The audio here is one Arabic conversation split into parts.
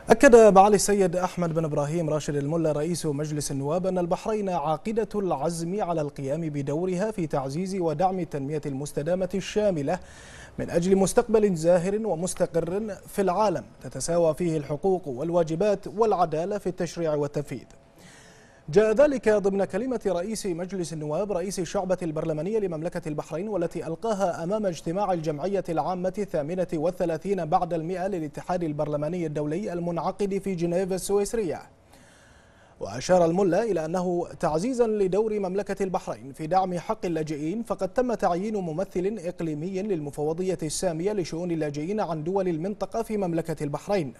أكد معالي السيد أحمد بن إبراهيم راشد الملا رئيس مجلس النواب أن البحرين عاقدة العزم على القيام بدورها في تعزيز ودعم التنمية المستدامة الشاملة من أجل مستقبل زاهر ومستقر في العالم تتساوى فيه الحقوق والواجبات والعدالة في التشريع والتنفيذ. جاء ذلك ضمن كلمة رئيس مجلس النواب رئيس الشعبة البرلمانية لمملكة البحرين، والتي ألقاها أمام اجتماع الجمعية العامة 38 بعد 100 للاتحاد البرلماني الدولي المنعقد في جنيف السويسرية. وأشار الملا إلى أنه تعزيزا لدور مملكة البحرين في دعم حق اللاجئين، فقد تم تعيين ممثل إقليمي للمفوضية السامية لشؤون اللاجئين عن دول المنطقة في مملكة البحرين.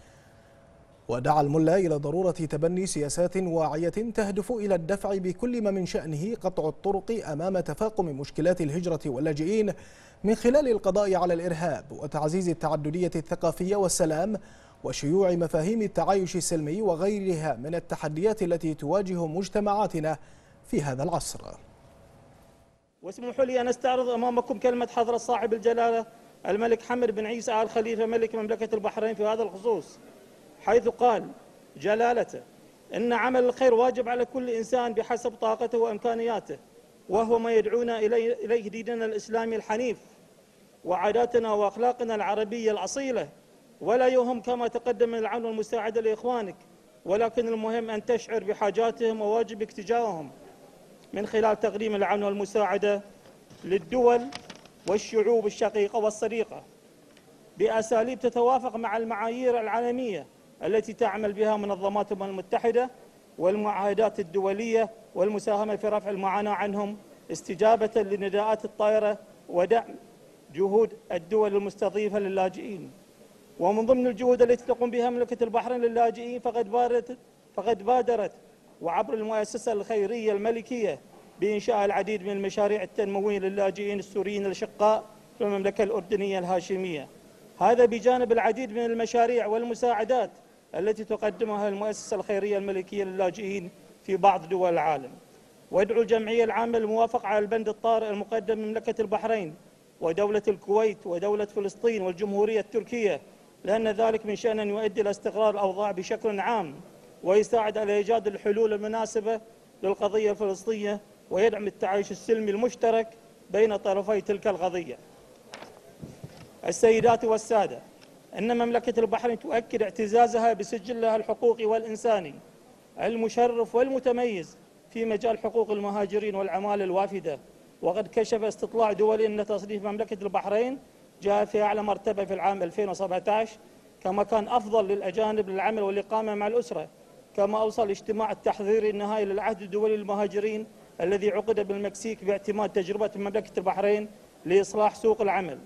ودعا الملا إلى ضرورة تبني سياسات واعية تهدف إلى الدفع بكل ما من شأنه قطع الطرق أمام تفاقم مشكلات الهجرة واللاجئين من خلال القضاء على الإرهاب وتعزيز التعددية الثقافية والسلام وشيوع مفاهيم التعايش السلمي وغيرها من التحديات التي تواجه مجتمعاتنا في هذا العصر. واسمحوا لي أن أستعرض أمامكم كلمة حضرة صاحب الجلالة الملك حمد بن عيسى آل خليفة ملك مملكة البحرين في هذا الخصوص، حيث قال جلالته إن عمل الخير واجب على كل إنسان بحسب طاقته وإمكانياته، وهو ما يدعونا إليه ديننا الإسلامي الحنيف وعاداتنا وأخلاقنا العربية الأصيلة. ولا يهم كما تقدم من العون والمساعدة لإخوانك، ولكن المهم أن تشعر بحاجاتهم وواجبك تجاههم من خلال تقديم العون والمساعدة للدول والشعوب الشقيقة والصديقة بأساليب تتوافق مع المعايير العالمية التي تعمل بها منظمات الأمم المتحدة والمعاهدات الدولية، والمساهمة في رفع المعاناة عنهم استجابة لنداءات الطائرة ودعم جهود الدول المستضيفة للاجئين. ومن ضمن الجهود التي تقوم بها مملكة البحرين للاجئين فقد بادرت وعبر المؤسسة الخيرية الملكية بإنشاء العديد من المشاريع التنموية للاجئين السوريين الأشقاء في المملكة الأردنية الهاشمية، هذا بجانب العديد من المشاريع والمساعدات التي تقدمها المؤسسة الخيرية الملكية للاجئين في بعض دول العالم. وادعو الجمعية العامة للموافقة على البند الطارئ المقدم من مملكة البحرين ودولة الكويت ودولة فلسطين والجمهورية التركية، لأن ذلك من شأن أن يؤدي إلى استقرار الأوضاع بشكل عام ويساعد على إيجاد الحلول المناسبة للقضية الفلسطينية ويدعم التعايش السلمي المشترك بين طرفي تلك القضية. السيدات والسادة، إن مملكة البحرين تؤكد اعتزازها بسجلها الحقوقي والإنساني المشرف والمتميز في مجال حقوق المهاجرين والعمالة الوافدة، وقد كشف استطلاع دولي أن تصنيف مملكة البحرين جاء في أعلى مرتبة في العام 2017 كمكان أفضل للأجانب للعمل والإقامة مع الأسرة. كما أوصل اجتماع التحضيري النهائي للعهد الدولي للمهاجرين الذي عقد بالمكسيك باعتماد تجربة مملكة البحرين لإصلاح سوق العمل.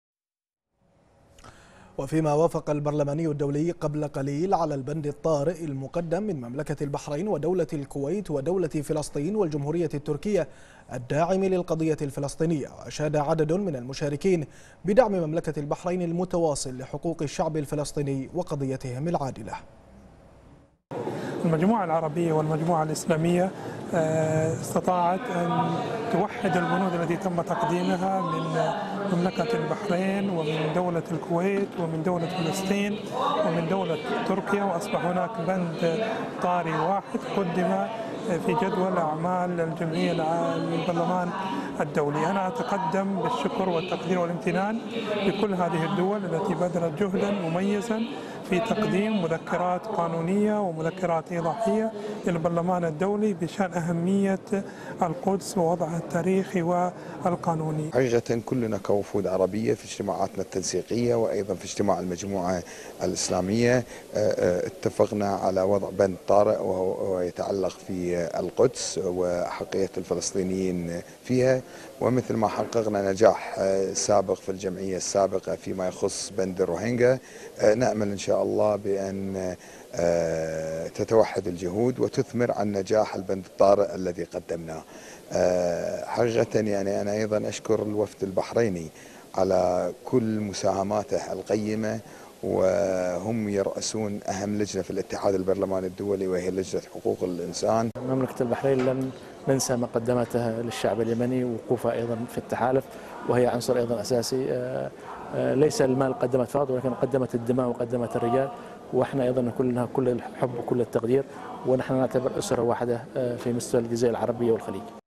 وفيما وافق البرلماني الدولي قبل قليل على البند الطارئ المقدم من مملكة البحرين ودولة الكويت ودولة فلسطين والجمهورية التركية الداعم للقضية الفلسطينية، وأشاد عدد من المشاركين بدعم مملكة البحرين المتواصل لحقوق الشعب الفلسطيني وقضيتهم العادلة. المجموعة العربية والمجموعة الإسلامية استطاعت أن توحد البنود التي تم تقديمها من مملكة البحرين ومن دولة الكويت ومن دولة فلسطين ومن دولة تركيا، وأصبح هناك بند طارئ واحد قدم في جدول أعمال الجمعية للبرلمان الدولي. أنا أتقدم بالشكر والتقدير والامتنان لكل هذه الدول التي بذلت جهدا مميزا في تقديم مذكرات قانونية ومذكرات إيضاحية للبرلمان الدولي بشأن أهمية القدس ووضعها التاريخي والقانوني. حقيقة كلنا كوفود عربية في اجتماعاتنا التنسيقية وأيضا في اجتماع المجموعة الإسلامية اتفقنا على وضع بند طارئ وهو يتعلق في القدس وحقية الفلسطينيين فيها، ومثل ما حققنا نجاح سابق في الجمعية السابقة فيما يخص بند الروهينجا، نأمل إن شاء الله بأن تتوحد الجهود وتثمر عن نجاح البند الطارئ الذي قدمناه. حقيقة يعني أنا أيضا أشكر الوفد البحريني على كل مساهماته القيمة، وهم يرأسون أهم لجنة في الاتحاد البرلماني الدولي وهي لجنة حقوق الإنسان. مملكة البحرين لن ننسى ما قدمته للشعب اليمني ووقوفها أيضا في التحالف، وهي عنصر أيضا أساسي. ليس المال قدمت فقط، ولكن قدمت الدماء وقدمت الرجال، واحنا ايضا كلنا كل الحب وكل التقدير، ونحن نعتبر اسره واحده في مستوى الجزيره العربيه والخليج.